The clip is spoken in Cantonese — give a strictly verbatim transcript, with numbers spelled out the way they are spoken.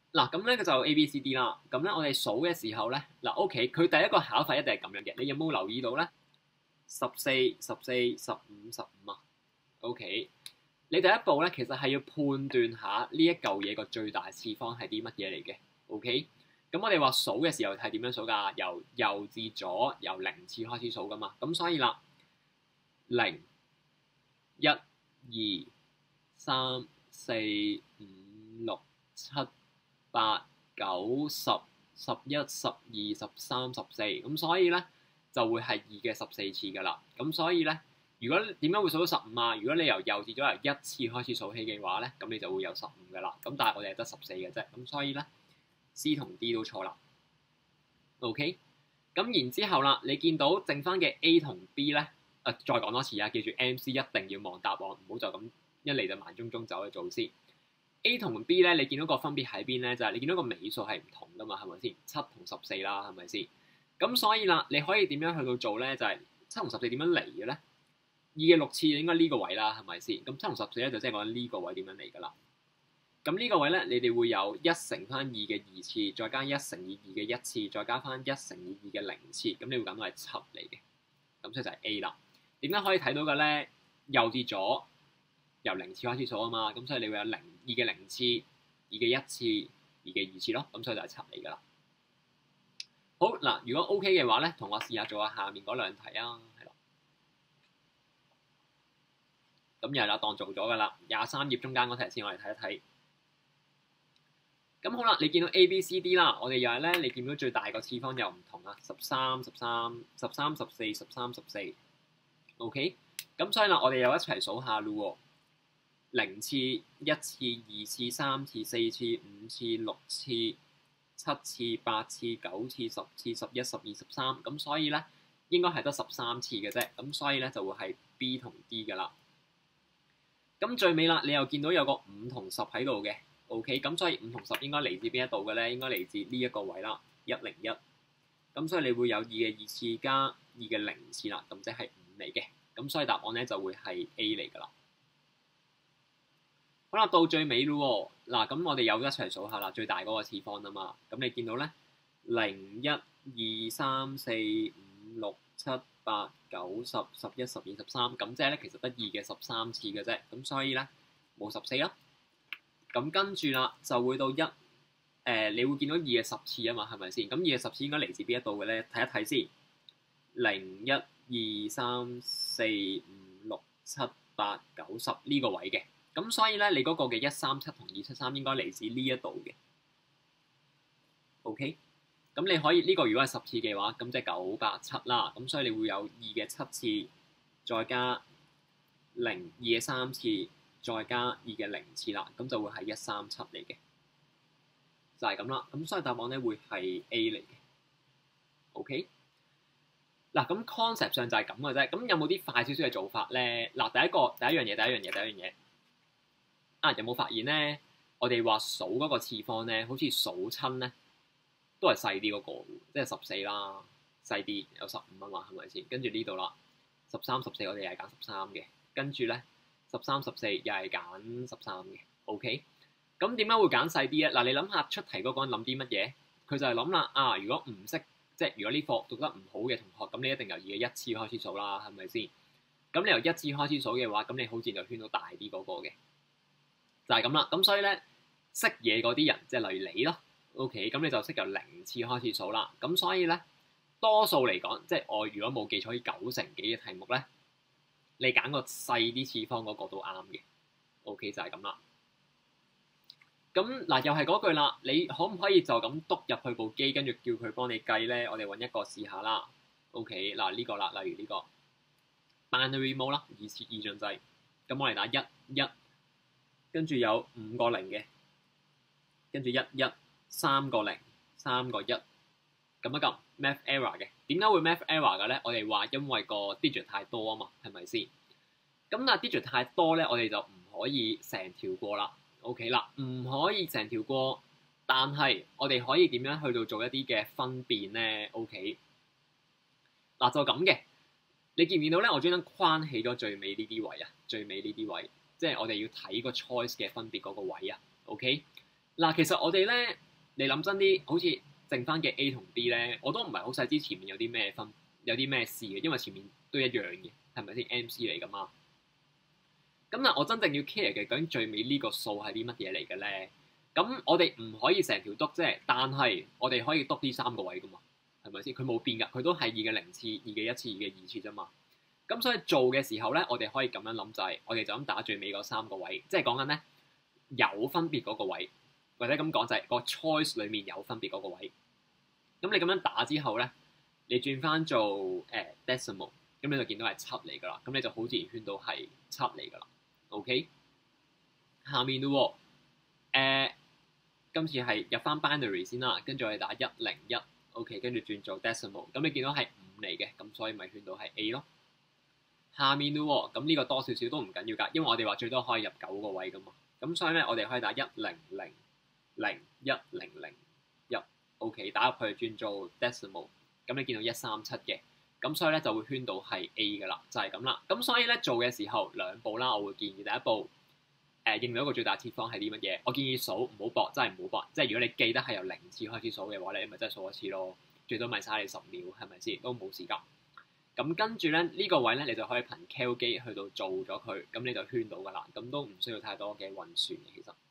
嗱，咁咧就 A、B、C、D 啦。咁咧我哋數嘅時候咧，嗱 OK，佢第一個考法一定係咁樣嘅。你有冇留意到咧？十四、十四、十五、十五啊。OK，你第一步咧其實係要判斷下呢一嚿嘢個最大次方係啲乜嘢嚟嘅。OK，咁我哋話數嘅時候係點樣數㗎？由右至左，由零次開始數㗎嘛。咁所以啦，零、一、二、三、四、五、六、七、八、九、十、十一、十二、十三、十四，咁所以咧就會係二嘅十四次噶啦。咁所以咧，如果點解會數到十五啊？如果你由右至左由一次開始數起嘅話咧，咁你就會有十五噶啦。咁但係我哋係得十四嘅啫。咁所以咧 C 同 D 都錯啦。OK，咁然之後啦，你見到剩翻嘅 A 同 B 咧，啊再講多次啊，記住 M C 一定要望答案，唔好就咁一嚟就慢中中走去做先。A 同 B 咧，你見到個分別喺邊咧？就係、是、你見到個尾數係唔同噶嘛，係咪先？七同十四啦，係咪先？咁所以啦，你可以點樣去到做咧？就係七同十四點樣嚟嘅咧？二嘅六次應該呢個位啦，係咪先？咁七同十四咧就即係講緊呢個位點樣嚟噶啦。咁呢個位咧，你哋會有一乘翻二嘅二次，再加一乘以二嘅一次，再加翻一乘以二嘅零次，咁你會揀到係七嚟嘅。咁所以就係 A 啦。點解可以睇到嘅咧？右至左。由零次開始數啊嘛，咁所以你會有零二嘅零次、二嘅一次、二嘅二次咯，咁所以就係七嚟噶啦。好嗱，如果 OK 嘅話咧，同我試下做下下面嗰兩題啊，係咯。咁又係啦，當做咗噶啦，廿三頁中間嗰題先，我哋睇一睇。咁好啦，你見到 A、B、C、D 啦，我哋又係咧，你見到最大個次方又唔同啊，十三、十三、十三、十四、十三、十四。OK，咁所以啦，我哋又一齊數下咯喎。零次、一次、二次、三次、四次、五次、六次、七次、八次、九次、十次、十一、十二、十三，咁所以咧應該係得十三次嘅啫，咁所以咧就會係 B 同 D 噶啦。咁最尾啦，你又見到有個五同十喺度嘅 ，OK，咁所以五同十應該嚟自邊一度嘅咧？應該嚟自呢一個位啦，一零一。咁所以你會有二嘅二次加二嘅零次啦，咁即係五嚟嘅，咁所以答案咧就會係 A 嚟噶啦。好啦，到最尾咯喎，嗱咁我哋又一齊數下啦，最大嗰個次方啊嘛，咁你見到咧零、一、二、三、四、五、六、七、八、九、十、十一、十二、十三，咁即係咧其實得二嘅十三次嘅啫，咁所以咧冇十四咯。咁跟住啦就會到一，誒、呃、你會見到二嘅十次啊嘛，係咪先？咁二嘅十次應該嚟自邊一度嘅咧？睇一睇先，零、一、二、三、四、五、六、七、八、九、十呢個位嘅。咁所以咧，你嗰個嘅一三七同二七三應該嚟自呢一度嘅 ，OK？咁你可以呢、呢個如果係十次嘅話，咁即係九百七啦。咁所以你會有二嘅七次，再加零二嘅三次，再加二嘅零次啦，咁就會係一三七嚟嘅，就係咁啦。咁所以答案咧會係 A 嚟嘅 ，OK？嗱，咁 concept 上就係咁嘅啫。咁有冇啲快少少嘅做法咧？嗱，第一個第一樣嘢，第一樣嘢，第一樣嘢。啊，有冇發現咧？我哋話數嗰個次方咧，好似數親咧都係細啲嗰個，即係十四啦，細啲有十五啊嘛，係咪先？跟住呢度啦，十三、十四我哋又係揀十三嘅，跟住咧十三、十四又係揀十三嘅。OK，咁點解會揀細啲咧？嗱，你諗下出題嗰個人諗啲乜嘢？佢就係諗啦，啊，如果唔識，即係如果呢課讀得唔好嘅同學，咁你一定由二嘅一次開始數啦，係咪先？咁你由一次開始數嘅話，咁你好似就圈到大啲嗰個嘅。就係咁啦，咁所以咧識嘢嗰啲人，即係例如你咯 ，OK，咁你就識由零次開始數啦。咁所以咧，多數嚟講，即係我如果冇記錯，九成幾嘅題目咧，你揀個細啲次方嗰個都啱嘅。OK，就係咁啦。咁嗱，又係嗰句啦，你可唔可以就咁篤入去部機，跟住叫佢幫你計咧？我哋揾一個試下啦。OK，嗱呢個啦，例如呢個 binary mode 啦，二次二進制。咁我哋打一一。跟住有五個零嘅，跟住一一三個零三個一，撳一撳 math error 嘅。點解會 math error 嘅咧？我哋話因為個 digit 太多啊嘛，係咪先？咁但係 digit 太多咧，我哋就唔可以成條過啦。OK 啦，唔可以成條過，但係我哋可以點樣去到做一啲嘅分辨咧 ？OK，嗱就咁嘅。你見唔見到咧？我專登框起咗最尾呢啲位啊，最尾呢啲位。即係我哋要睇個 choice 嘅分別嗰個位啊，OK？ 嗱，其實我哋咧，你諗真啲，好似剩翻嘅 A 同 B 咧，我都唔係好細知前面有啲咩分，有啲咩事嘅，因為前面都一樣嘅，係咪先 M C 嚟噶嘛？咁但我真正要 care 嘅，究竟最尾呢個數係啲乜嘢嚟嘅咧？咁我哋唔可以成條篤啫，但係我哋可以篤呢三個位噶嘛？係咪先？佢冇變㗎，佢都係二嘅零次、二嘅一次、二嘅二次啫嘛。咁所以做嘅時候咧，我哋可以咁樣諗就係、是，我哋就咁打最尾嗰三個位，即係講緊咧有分別嗰個位，或者咁講就係個 choice 裡面有分別嗰個位。咁你咁樣打之後咧，你轉翻做誒、呃、decimal，咁你就見到係七嚟㗎啦。咁你就好自然圈到係七嚟㗎啦。OK，下面咯喎、呃，今次係入翻 binary 先啦，跟住我哋打一零一 ，OK，跟住轉做 decimal，咁你見到係五嚟嘅，咁所以咪圈到係 A 咯。下面咯喎，咁呢個多少少都唔緊要㗎，因為我哋話最多可以入九個位㗎嘛，咁所以咧我哋可以打一零零零一零零一 ，OK， 打入去轉做 decimal，咁你見到一三七嘅，咁所以咧就會圈到係 A 㗎啦，就係咁啦。咁所以咧做嘅時候兩步啦，我會建議第一步。誒認到一個最大設方係啲乜嘢？我建議數唔好搏，真係唔好搏。即係如果你記得係由零次開始數嘅話，你咪真係數一次咯。最多咪嘥你十秒，係咪先？都冇時間。咁跟住咧呢、這個位咧，你就可以憑 cal 機去到做咗佢，咁你就圈到㗎啦。咁都唔需要太多嘅運算嘅，其實。